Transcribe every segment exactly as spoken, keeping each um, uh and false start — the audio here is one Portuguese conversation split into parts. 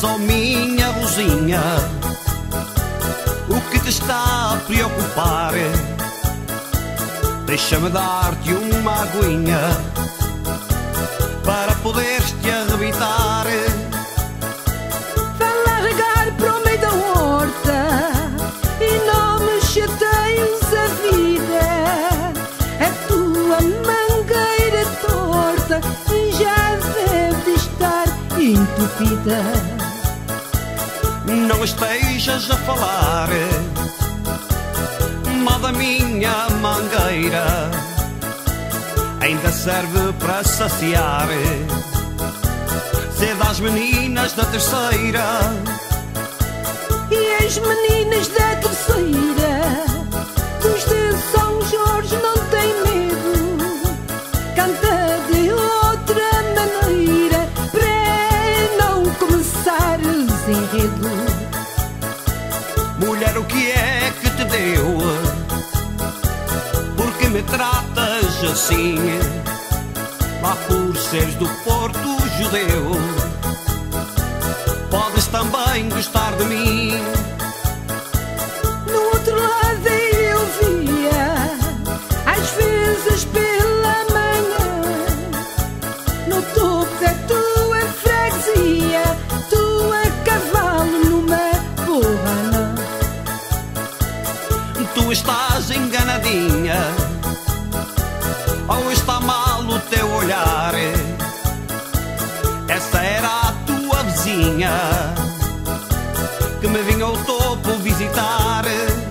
sabes, oh minha Rosinha, o que te está a preocupar. Deixa-me dar-te uma aguinha para poderes te arrebitar. Vai lá regar para o meio da horta e não me chateies a vida. A tua mangueira torta já deve de estar entupida. Não estejas a falar mal da minha mangueira, ainda serve para saciar sede às meninas da terceira. E as meninas da terceira dos de São Jorge não têm medo, canta de outra maneira para não começar desenredo. Mulher, o que é que te deu? Por que me tratas assim? Lá por seres do Porto Judeu, podes também gostar de mim. No outro lado eu via, às vezes pela manhã, no topo da tua freguesia, tu a cavalo numa borrana. Tu estás enganadinha, ou está mal o teu olhar? Essa era a tua vizinha que me vinha ao topo visitar.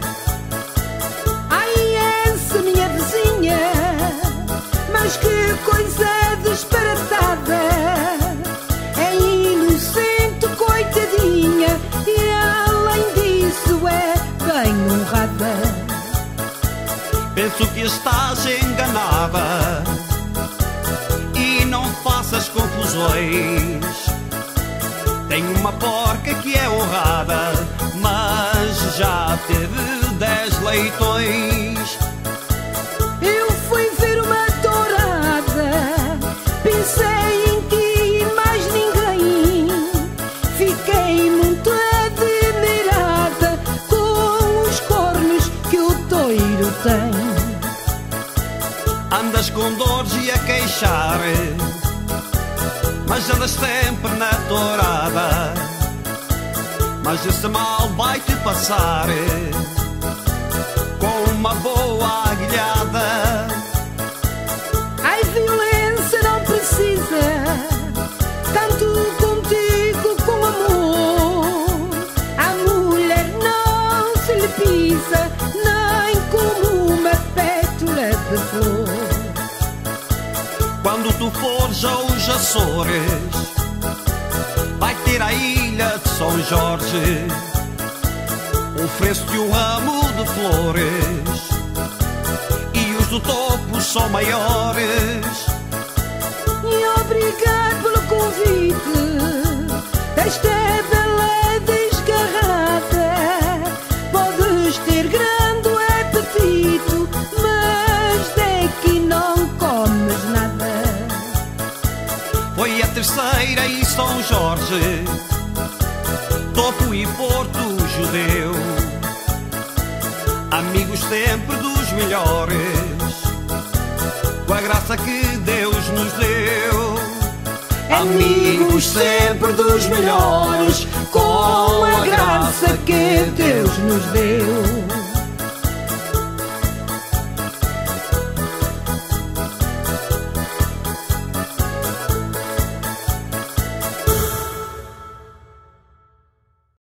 Ai, essa minha vizinha, mas que coisa disparatada. É inocente, coitadinha, e além disso é bem honrada. Penso que estás enganada e não faças confusões. Tenho uma porca que é honrada, mas já teve dez leitões. Eu fui ver uma tourada, pensei em ti e mais ninguém. Fiquei muito admirada com os cornos que o toiro tem. Andas com dores e a queixar, mas andas sempre na tourada. Mas esse mal vai-te passar com uma boa aguilhada. Ai, violência não precisa, canto contigo com amor. A mulher não se lhe pisa, nem como uma pétala de flor. Quando tu fores aos Açores, vai ter a ilha de São Jorge. Ofereço-te um ramo de flores e os do topo são maiores. E obrigado pelo convite desta bela desgarrada. Podes ter grande apetite, mas daqui não comes nada. Foi a terceira e São Jorge, Topo e Porto Judeu, amigos sempre dos melhores, com a graça que Deus nos deu. Amigos sempre dos melhores, com a graça que Deus nos deu.